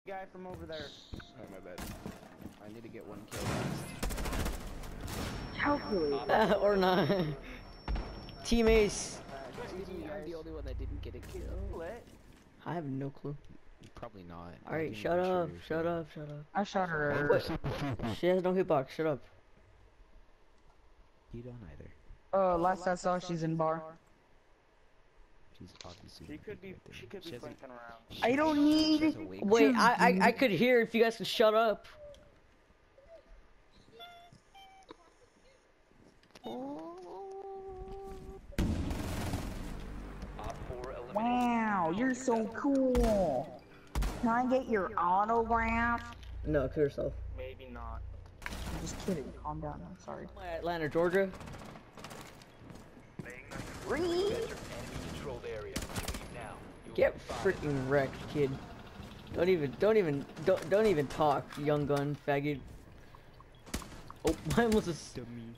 Guy from over there. Alright, my bad. I need to get one kill last. Calculate. Or not. Team Ace. I'm the only one that didn't get a kill. Lit. I have no clue. Probably not. Alright, shut up. Shut up. Shut up. I shot her. What? She has no hitbox. Shut up. You don't either. Last I saw, she's in bar. She's obviously. She could be. right there. She could be hasn't- flanking around. I don't she need. has a wake. Wait, I could hear if you guys could shut up. Wow, you're so cool. Can I get your autograph? No, kill yourself. Maybe not. I'm just kidding. Calm down. I'm sorry. Atlanta, Georgia. Get freaking wrecked, kid. Don't even talk, young gun faggot. Oh, mine was a dummy.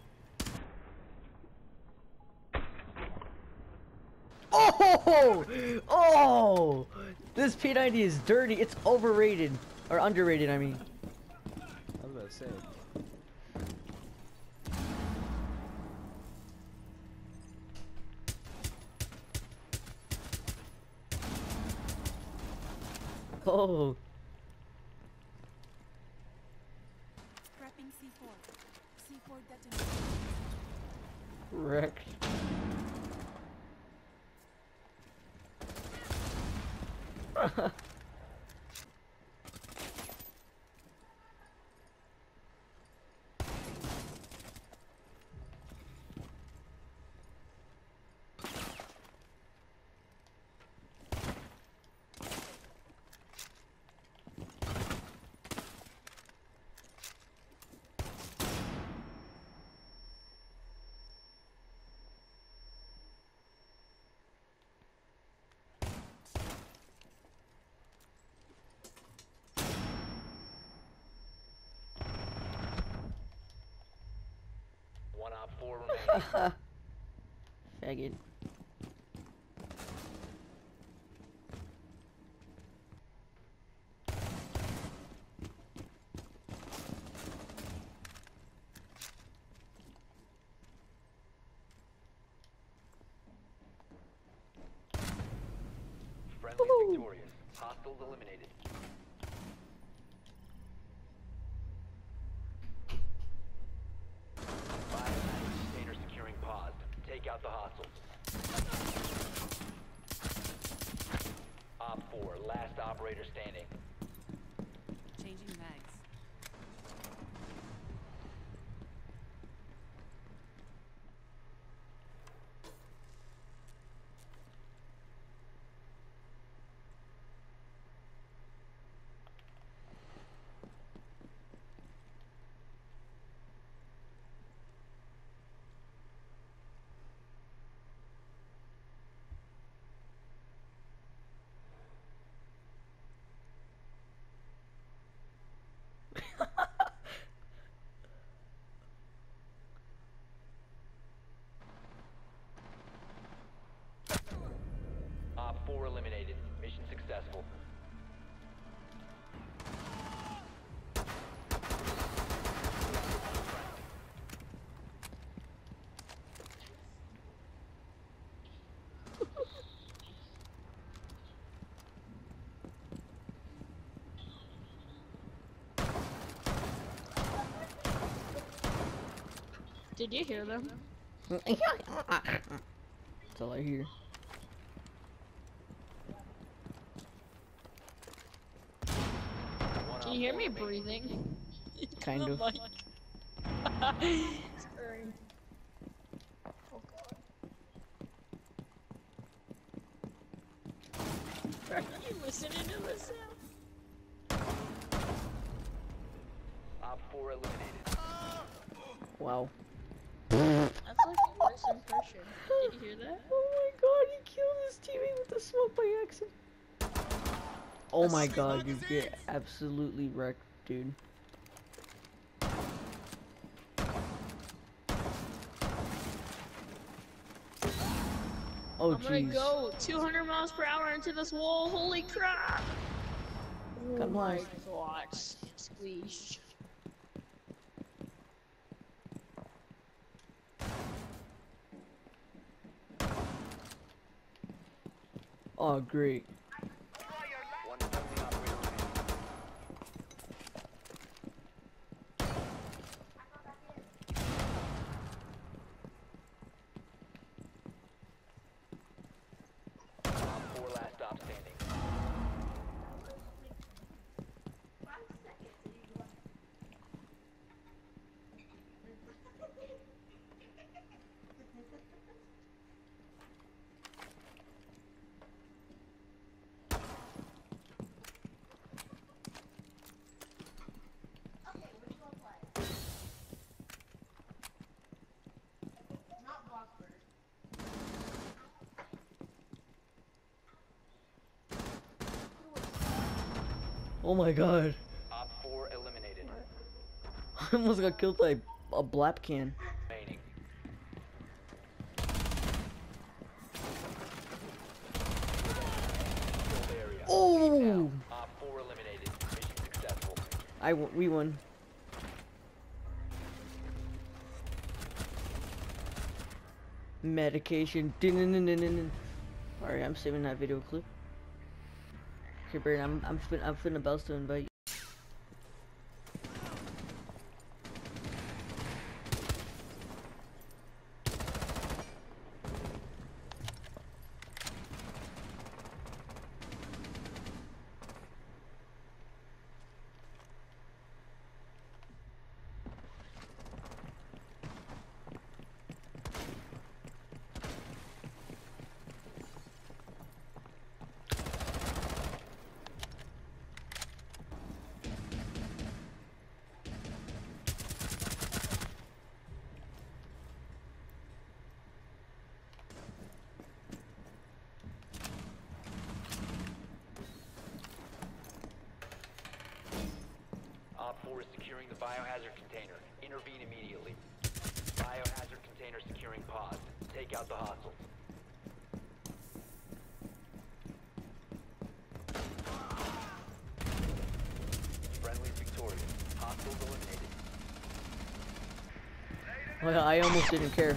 Oh! Oh! This P90 is dirty. It's overrated. Or underrated, I mean. I was about to say. Oh. Prepping C4. C4 detonated. Wrecked. One op 4 remaining. Faggot. Friendly victorious. Hostiles eliminated. Biohazard container securing paused. Take out the hostiles. Op 4, last operator standing. Changing mags. Op 4 eliminated. Mission successful. Did you hear them? That's all I hear. One Can op you hear 4 me remaining. breathing? Kind of. Like... Sorry. Oh god. Are you listening to this sound? Op 4 eliminated. Wow. That's like the worst impression. Did you hear that? Oh my god, he killed his teammate with the smoke by accident. Oh my god, you get absolutely wrecked, dude. Oh I'm gonna jeez. go 200 miles per hour into this wall. Holy crap! Got Oh my lost. god, squeeze. Oh, great. One friendly operator remaining. Op 4 last stop standing. Oh my god. Op 4 eliminated. I almost got killed by a blap can. Remaining. Killed area. Oh! Op 4 eliminated. Mission successful. We won. Medication. Alright, I'm saving that video clip. Okay, Brandon, I'm finna bells to invite you. Op 4 is securing the biohazard container. Intervene immediately. Biohazard container securing pods. Take out the hostiles. Friendly victorious. Hostiles eliminated. Oh yeah, I almost didn't care.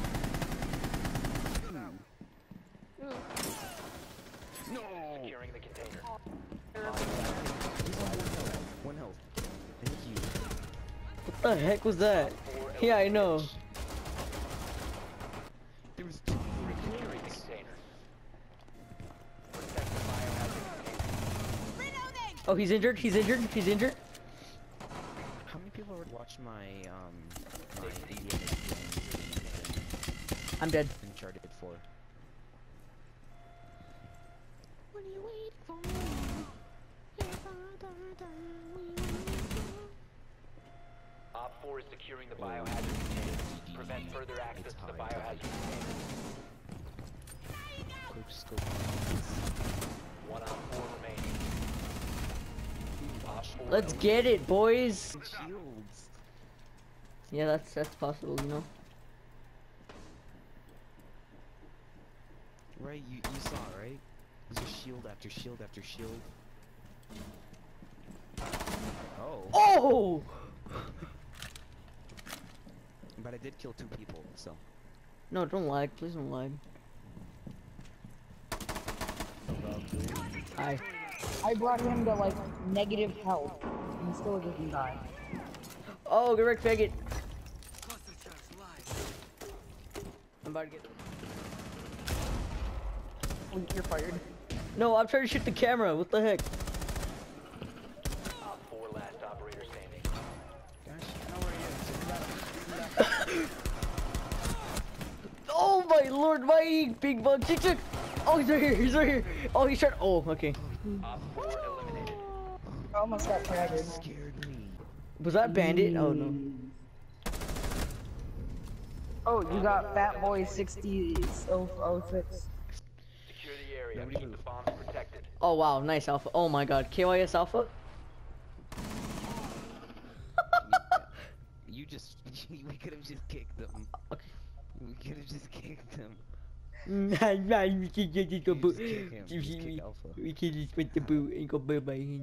Securing the container. One health. Thank you. What the heck was that? Yeah, I know. There was two Securing the container. Protect the biohazard container. Oh, he's injured. He's injured. He's injured. How many people would watch my my I'm dead. Uncharted 4? Op 4 is securing the biohazard container. Prevent further access to the biohazard container. Quick scope. One Op 4 remaining. Op 4 Let's get it, boys. Shields. Yeah, that's possible, you know. Right, you saw, right? There's just shield after shield after shield. Oh. Oh! But I did kill 2 people, so. No, don't lag. Please don't lag. I brought him to like negative health, and he still doesn't die. Oh, get wrecked, faggot. I'm about to get. You're fired. No, I'm trying to shoot the camera. What the heck? Op 4 last operator standing. Gosh, how are you? Oh my lord, my big bug. Chick. Oh, he's right here. He's right here. Oh, he's trying. Oh, okay. Op 4 eliminated. I almost got craggered. Scared me. Was that Bandit? Oh no. Oh, you got Fat Boy 6006. Secure the area. Nobody Keep move. the bombs protected. Oh wow, nice alpha. Oh my god, KYS alpha. You just, we could have just kicked them. Okay. We could have just kicked them. We can just go boot. Just kick him. Just kick Alpha. We can just put the boot and go bye bye.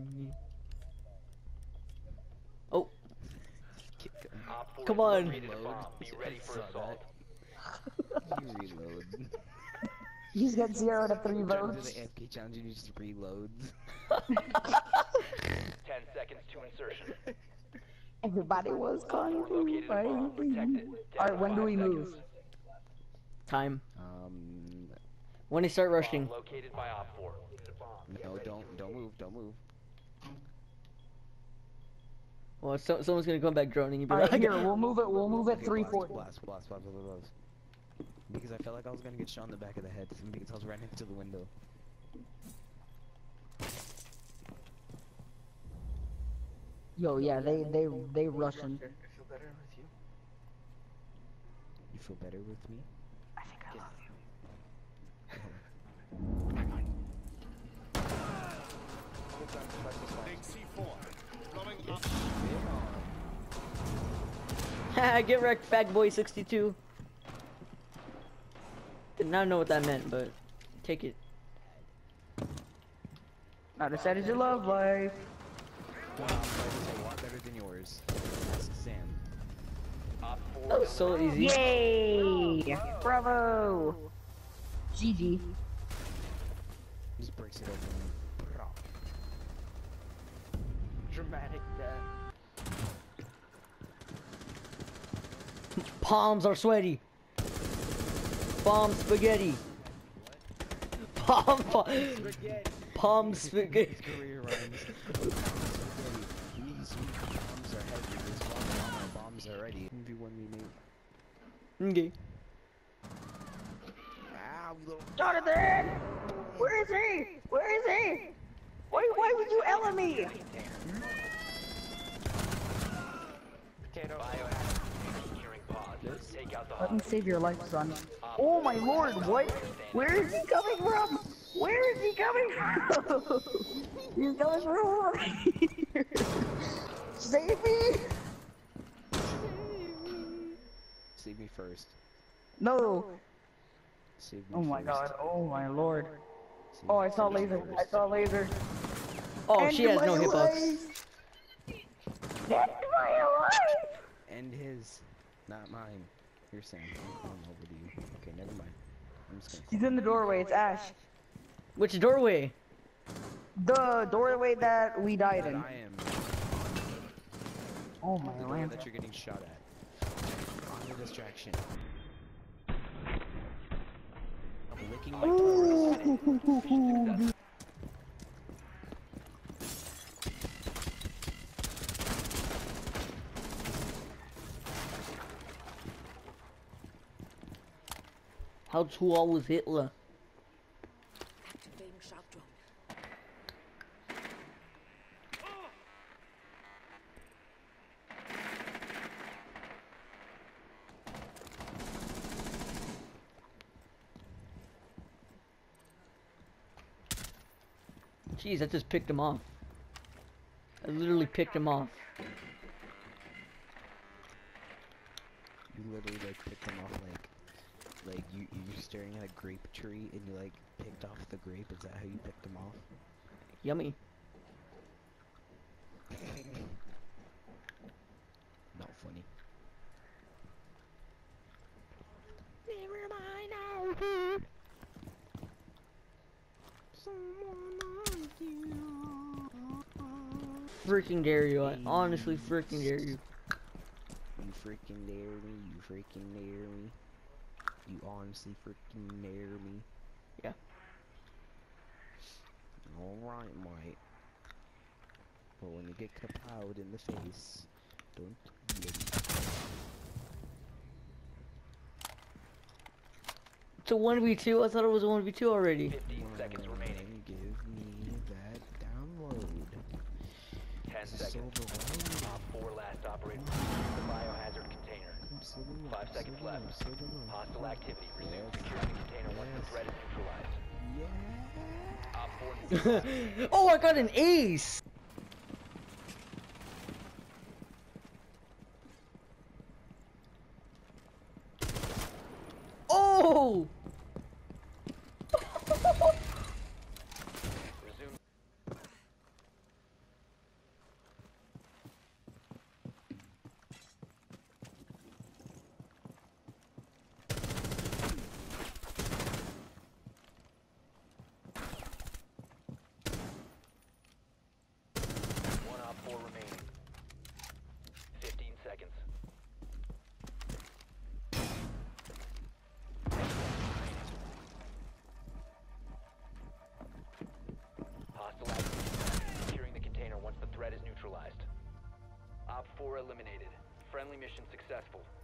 Oh, Kick him. Op 4 Come has on. located a bomb. Be ready for Saw assault. You reload. He's got 0 to 3 Trying to do votes. the AFK challenge and you just reload. 10 seconds to insertion. Everybody was Op 4 located a bomb. Protect it. Alright, when do we 5 move? seconds. time. Um, When they start Bomb rushing. located by Op 4. no, don't move. Well, someone's gonna come back droning. Alright, here, we'll move it Okay, 340. blast. Because I felt like I was gonna get shot in the back of the head because I was right next to the window. Yo, yeah, they rushing. You feel better with me? I think I love you. Get wrecked, fag boy 62. Did not know what that meant, but take it. Not as sad as your love life. Wow, that is a lot better than yours. Ask Sam. Op 4 That was so easy. Yay! Bravo! GG. Just breaks it open. Dramatic death. Palms are sweaty. Palm spaghetti. Palm spaghetti. His career rhymes. These bombs are heavy. There's one on my bombs already. 1v1 me, mate. Okay. Ow, you little. Jonathan! Where is he? Where is he? Why would you Ella me? Biohazard securing pods. Take out the Let me hostage. save your life, son. Oh my lord, what? Where is he coming from? Where is he coming from? He's coming from over here. Save me! Save me first. No. Save me Oh my first. god. Oh my lord. Save Oh, me I saw first. laser. I saw laser. Oh, End she has no my hitbox. life. End my life! And his, not mine. You're saying I'm calling over to you. Okay, never mind. I'm just gonna. He's in the doorway. It's Ash. Which doorway? The doorway that we died That in. I am. Oh my The door land. that you're getting shot at. On the distraction. Licking my toes. How tall was Hitler? Activating shock drone. Jeez, I just picked him off. I literally picked him off. You literally like picked them off like you're staring at a grape tree and you like picked off the grape. Is that how you picked them off? Yummy. Not funny. Freaking dare you. I honestly freaking dare you. You freaking dare me. You freaking dare me. You honestly freaking dare me. Yeah. Alright, mate. But when you get kapowed in the face, don't get it. It's a 1v2? I thought it was a 1v2 already. 15 seconds remaining. Give me that download. 10 This is so seconds. overwhelming. Op 4 last operator. The biohazard container. I'm so alone, 5 I'm seconds so alone, left. I'm so alone. Hostile activity. Resume Yes. securing the container once the Yes. threat is neutralized. Yeah. Op 4 needs to stop. Oh, I got an ace! Oh! 4 eliminated. Friendly mission successful.